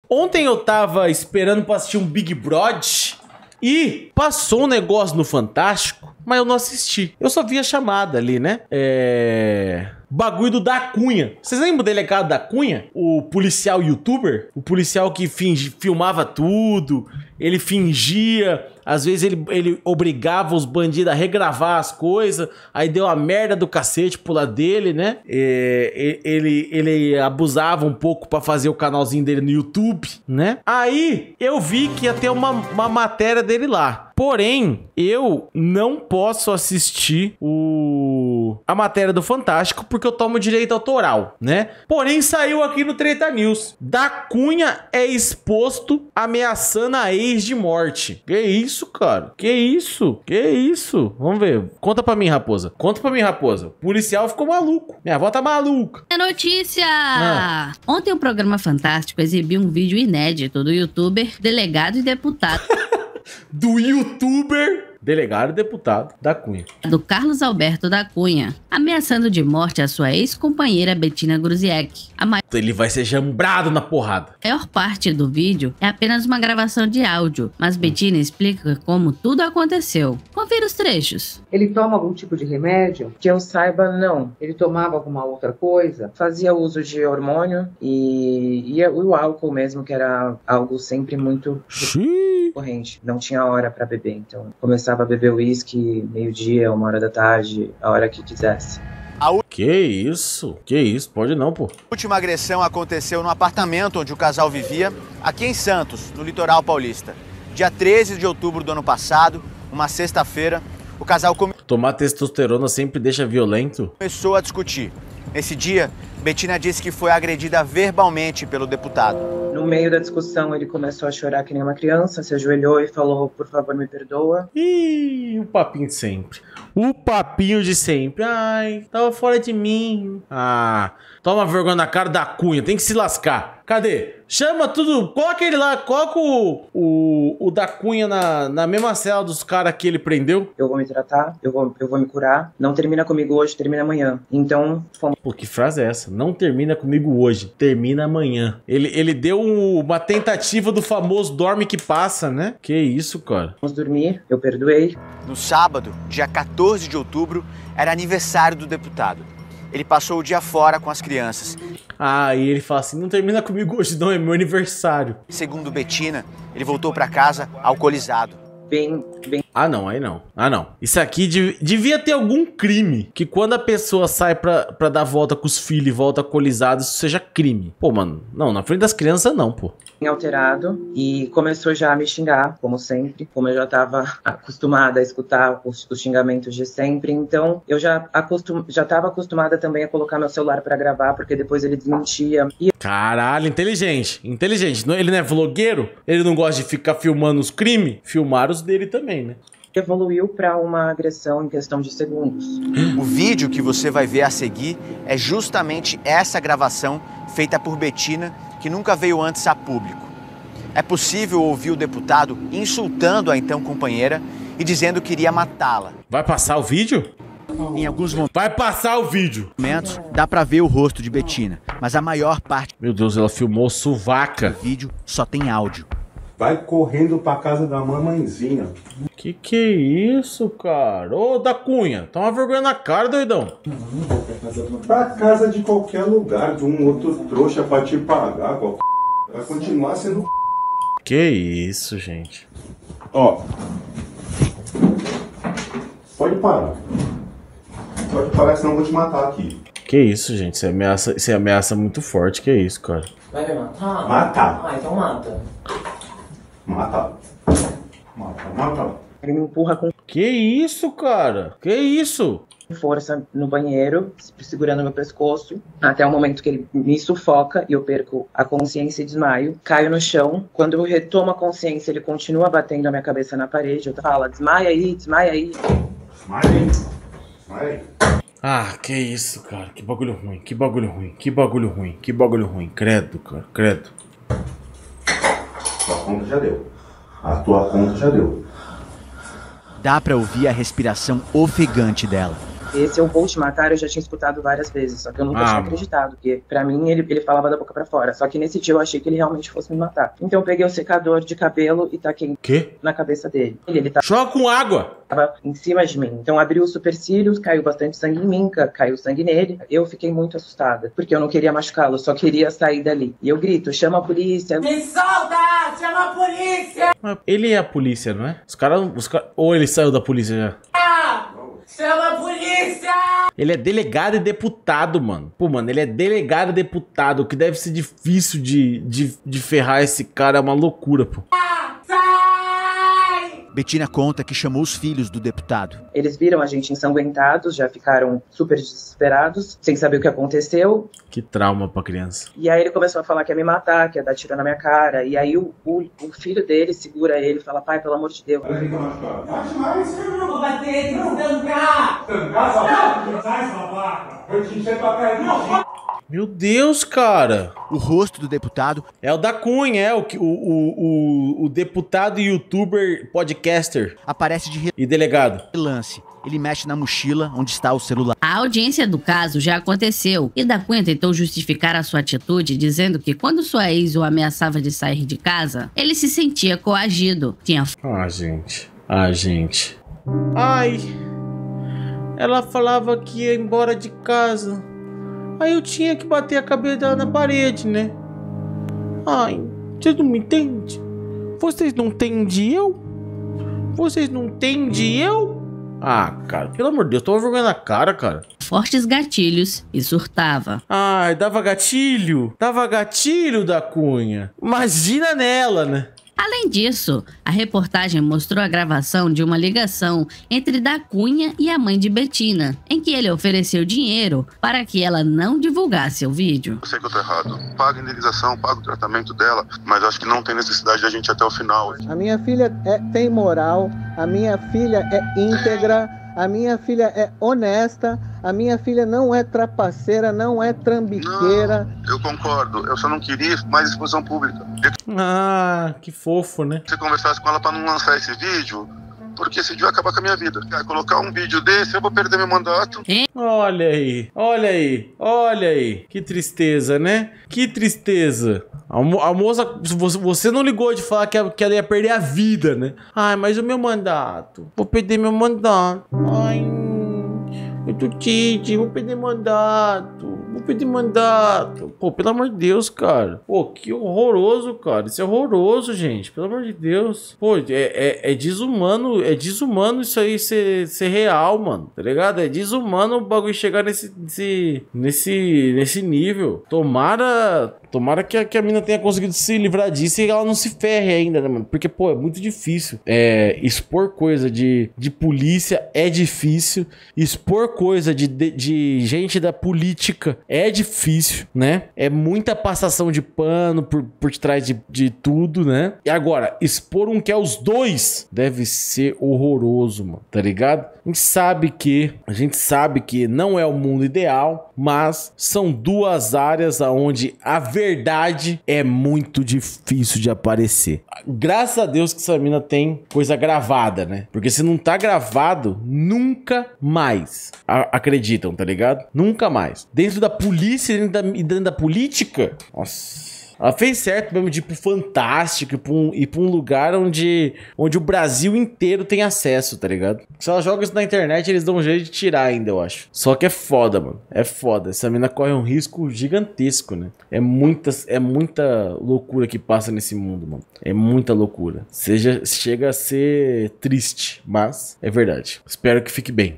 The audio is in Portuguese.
Ontem eu tava esperando pra assistir um Big Brother e passou um negócio no Fantástico, mas eu não assisti. Eu só vi a chamada ali, né? Bagulho do Da Cunha. Vocês lembram do delegado da Cunha? O policial youtuber? O policial que filmava tudo. Ele fingia. Às vezes ele obrigava os bandidos a regravar as coisas. Aí deu a merda do cacete pro lado dele, né? Ele abusava um pouco pra fazer o canalzinho dele no YouTube, né? Aí eu vi que ia ter uma matéria dele lá. Porém, eu não posso assistir a matéria do Fantástico porque eu tomo direito autoral, né? Porém, saiu aqui no Treta News. Da Cunha é exposto ameaçando a ex de morte. Que isso, cara? Que isso? Que isso? Vamos ver. Conta pra mim, Raposa. Conta pra mim, Raposa. O policial ficou maluco. Minha avó tá maluca. É notícia! Ontem o programa Fantástico exibiu um vídeo inédito do youtuber, delegado e deputado. Do youtuber, delegado e deputado da Cunha. Do Carlos Alberto da Cunha, ameaçando de morte a sua ex-companheira Bettina Gruziek. Ele vai ser jambrado na porrada. A maior parte do vídeo é apenas uma gravação de áudio, mas Bettina explica como tudo aconteceu. Confira os trechos. Ele toma algum tipo de remédio? Que eu saiba, não. Ele tomava alguma outra coisa? Fazia uso de hormônio e o álcool mesmo, que era algo sempre muito corrente. Não tinha hora pra beber, então começava a beber uísque meio-dia, 1h da tarde, a hora que quisesse. Que isso? Que isso? Pode não, pô. A última agressão aconteceu no apartamento onde o casal vivia, aqui em Santos, no litoral paulista. Dia 13 de outubro do ano passado, uma sexta-feira, o casal Tomar testosterona sempre deixa violento? Começou a discutir. Nesse dia, Bettina disse que foi agredida verbalmente pelo deputado. No meio da discussão, ele começou a chorar que nem uma criança, se ajoelhou e falou, por favor, me perdoa. Ih, o papinho de sempre. O papinho de sempre. Ai, tava fora de mim. Ah, toma vergonha na cara da Cunha, tem que se lascar. Cadê? Chama tudo, coloca ele lá, coloca o da Cunha na mesma cela dos caras que ele prendeu. Eu vou me tratar, eu vou me curar. Não termina comigo hoje, termina amanhã. Então, fomos. Pô, que frase é essa? Não termina comigo hoje, termina amanhã. Ele deu uma tentativa do famoso dorme que passa, né? Que isso, cara. Vamos dormir, eu perdoei. No sábado, dia 14 de outubro, era aniversário do deputado. Ele passou o dia fora com as crianças. Ah, e ele fala assim, não termina comigo hoje não, é meu aniversário. Segundo Bettina, ele voltou pra casa alcoolizado. Bem... Ah, não, aí não. Ah, não. Isso aqui devia ter algum crime. Que quando a pessoa sai pra dar volta com os filhos e volta alcoolizado, isso seja crime. Pô, mano, não, na frente das crianças não, pô. Alterado e começou já a me xingar, como sempre, como eu já estava acostumada a escutar os xingamentos de sempre, então eu já estava acostumada também a colocar meu celular para gravar, porque depois ele desmentia. Caralho, inteligente, inteligente. Ele não é vlogueiro? Ele não gosta de ficar filmando os crimes? Filmar os dele também, né? Evoluiu para uma agressão em questão de segundos. O vídeo que você vai ver a seguir é justamente essa gravação feita por Bettina, que nunca veio antes a público. É possível ouvir o deputado insultando a então companheira e dizendo que iria matá-la. Vai passar o vídeo? Em alguns momentos... Vai passar o vídeo! Dá pra ver o rosto de Bettina, mas a maior parte... Meu Deus, ela filmou suvaca. Do vídeo só tem áudio. Vai correndo pra casa da mamãezinha. Que é isso, cara? Ô, da Cunha, toma vergonha na cara, doidão. Pra casa de qualquer lugar, de um outro trouxa pra te pagar. Vai continuar sendo... Que isso, gente. Ó. Pode parar. Pode parar, senão eu vou te matar aqui. Que isso, gente. Isso é ameaça muito forte. Que isso, cara. Vai me matar? Matar. Ah, então mata. Mata. Mata. Ele me empurra com Que isso, cara? Que isso? força no banheiro, segurando meu pescoço, até o momento que ele me sufoca e eu perco a consciência e desmaio. Caio no chão. Quando eu retomo a consciência, ele continua batendo a minha cabeça na parede. Eu falo, desmaia aí, desmaia aí. Desmaia aí. Desmaia aí. Ah, que isso, cara. Que bagulho ruim, que bagulho ruim, que bagulho ruim, que bagulho ruim. Credo, cara, credo. Tua conta já deu. A tua conta já deu. Dá pra ouvir a respiração ofegante dela. Esse eu vou te matar, eu já tinha escutado várias vezes, só que eu nunca tinha acreditado, porque pra mim ele falava da boca pra fora. Só que nesse dia eu achei que ele realmente fosse me matar. Então eu peguei o secador de cabelo e taquei na cabeça dele. Ele joga com água! Tava em cima de mim. Então abriu os supercílios, caiu bastante sangue em mim, caiu sangue nele. Eu fiquei muito assustada, porque eu não queria machucá-lo, só queria sair dali. E eu grito, chama a polícia. Me solta! Chama a polícia! Ele é a polícia, não é? Os caras... Ou ele saiu da polícia já? Chama a polícia! Ele é delegado e deputado, mano. Pô, mano, ele é delegado e deputado. O que deve ser difícil de ferrar esse cara é uma loucura, pô. Betina conta que chamou os filhos do deputado. Eles viram a gente ensanguentados, já ficaram super desesperados, sem saber o que aconteceu. Que trauma pra criança. E aí ele começou a falar que ia me matar, que ia dar tiro na minha cara. E aí o filho dele segura ele e fala, pai, pelo amor de Deus. Vou bater, tem que tancar! Tancar essa vaca? Sai, essa vaca! Eu te encher tua perna. Meu Deus, cara. O rosto do deputado é o da Cunha, o deputado, youtuber, podcaster. Aparece de e delegado. Relance. Ele mexe na mochila onde está o celular. A audiência do caso já aconteceu e da Cunha tentou justificar a sua atitude dizendo que quando sua ex o ameaçava de sair de casa, ele se sentia coagido. Gente. Ai. Ela falava que ia embora de casa. Aí eu tinha que bater a cabeça dela na parede, né? Ai, vocês não me entendem? Vocês não entendem eu? Vocês não entendem eu? Ah, cara, pelo amor de Deus, toma vergonha na cara, cara. Fortes gatilhos e surtava. Ai, dava gatilho. Dava gatilho da Cunha. Imagina nela, né? Além disso, a reportagem mostrou a gravação de uma ligação entre da Cunha e a mãe de Betina, em que ele ofereceu dinheiro para que ela não divulgasse o vídeo. Eu sei que eu tô errado. Paga a indenização, paga o tratamento dela, mas acho que não tem necessidade de a gente ir até o final. A minha filha tem moral, a minha filha é íntegra, a minha filha é honesta, a minha filha não é trapaceira, não é trambiqueira. Não, eu concordo, eu só não queria mais exposição pública. Ah, que fofo, né? Se conversasse com ela pra não lançar esse vídeo, porque esse vídeo vai acabar com a minha vida. Colocar um vídeo desse, eu vou perder meu mandato. Olha aí. Que tristeza, né? Que tristeza. A moça, você não ligou de falar que ela ia perder a vida, né? Ai, mas o meu mandato. Vou perder meu mandato. Ai, eu tô triste, vou perder mandato. Pô, pelo amor de Deus, cara. Pô, que horroroso, cara. Isso é horroroso, gente. Pelo amor de Deus. Pô, é desumano. É desumano isso aí ser real, mano. Tá ligado? É desumano o bagulho chegar nesse nível. Tomara que a mina tenha conseguido se livrar disso e ela não se ferre ainda, né, mano? Porque, pô, é muito difícil. Expor coisa de polícia é difícil. Expor coisa de gente da política é difícil, né? É muita passação de pano por trás de tudo, né? E agora, expor um que é os dois deve ser horroroso, mano. Tá ligado? A gente sabe que não é o mundo ideal, mas são duas áreas onde a verdade é muito difícil de aparecer. Graças a Deus que essa mina tem coisa gravada, né? Porque se não tá gravado, nunca mais acreditam, tá ligado? Nunca mais. Dentro da polícia e dentro da política, nossa. Ela fez certo mesmo de ir pro Fantástico e pra um lugar onde o Brasil inteiro tem acesso, tá ligado? Se ela joga isso na internet, eles dão um jeito de tirar ainda, eu acho. Só que é foda, mano. É foda. Essa mina corre um risco gigantesco, né? É muita loucura que passa nesse mundo, mano. É muita loucura. Chega a ser triste, mas é verdade. Espero que fique bem.